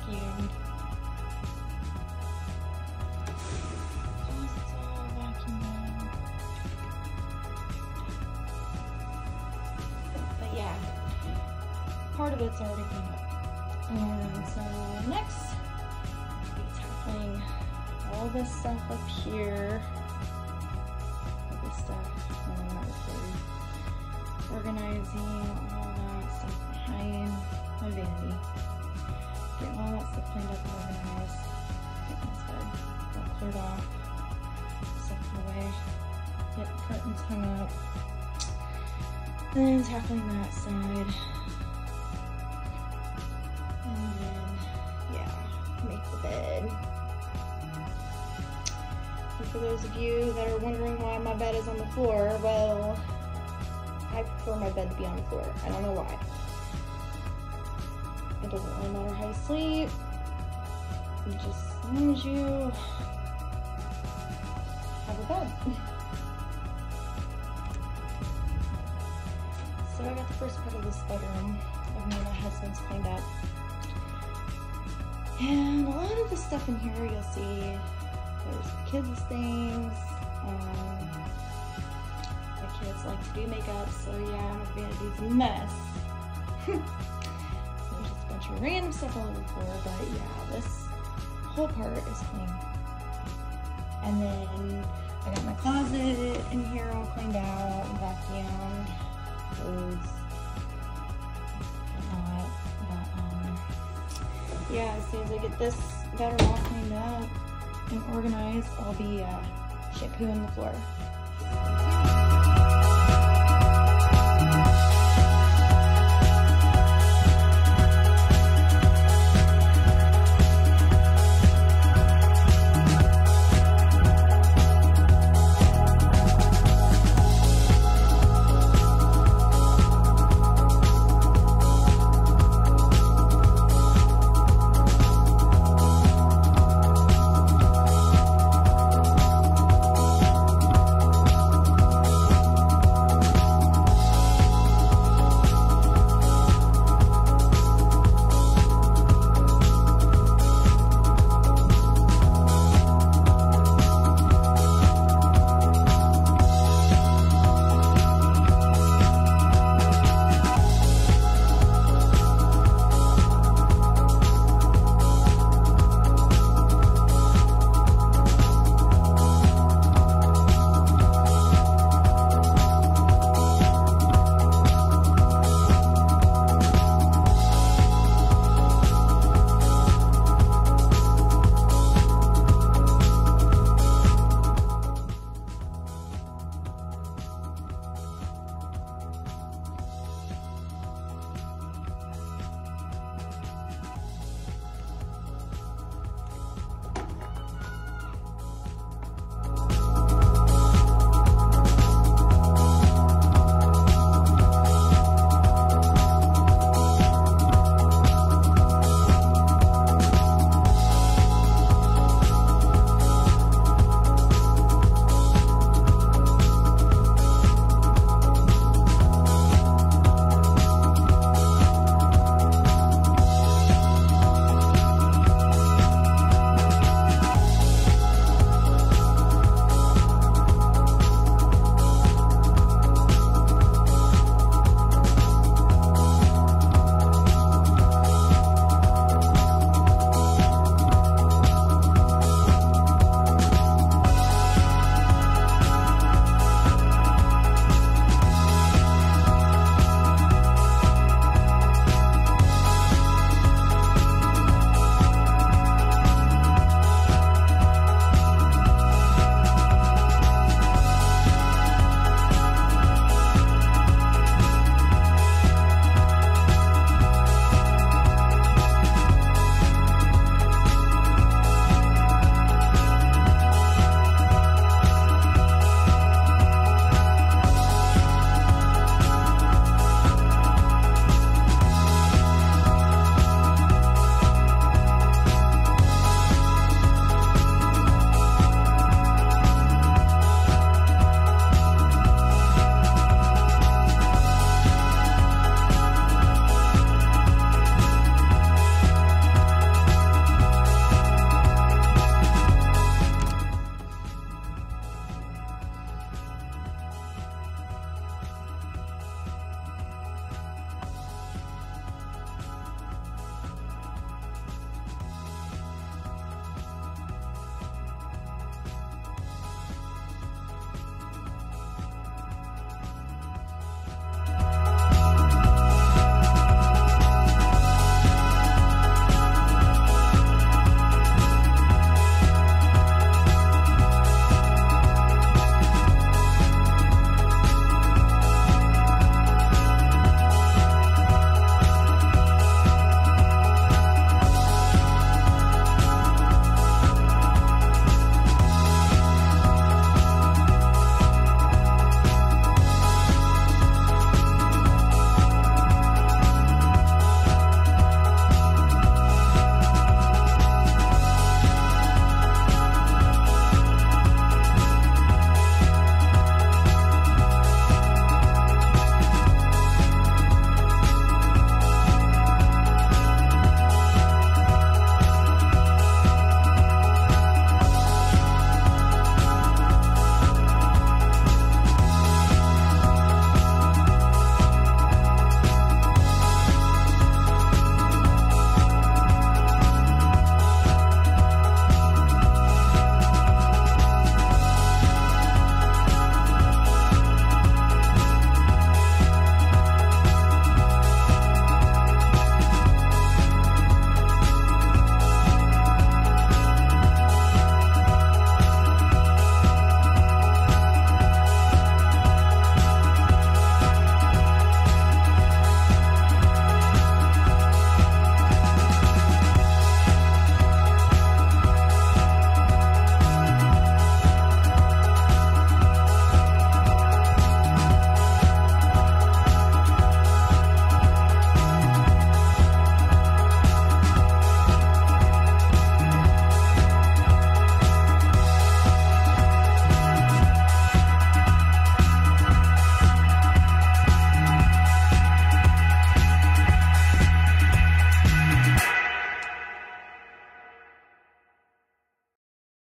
vacuumed. It's all vacuumed out. But yeah, part of it's already cleaned up. And so next, I'll be tackling all this stuff up here. All this stuff, organizing all that stuff behind my vanity. Getting all that stuff cleaned up and organized. Getting this bed all cleared off. Stuff put away. Get curtains hung up. And then tackling that side. And then, yeah, make the bed. And for those of you that are wondering why my bed is on the floor, well, I prefer my bed to be on the floor. I don't know why. It doesn't really matter how you sleep. Just as long as you have a bed. So I got the first part of this bedroom of me and my husband's cleaned up. And a lot of the stuff in here you'll see there's kids' things. The kids like to do makeup, so yeah, my vanity's a mess. There's just a bunch of random stuff all over the floor, but yeah, this whole part is clean. And then I got my closet in here all cleaned out and vacuumed. Clothes. But yeah, as soon as I get this bedroom all cleaned up and organized, I'll be shampooing the floor.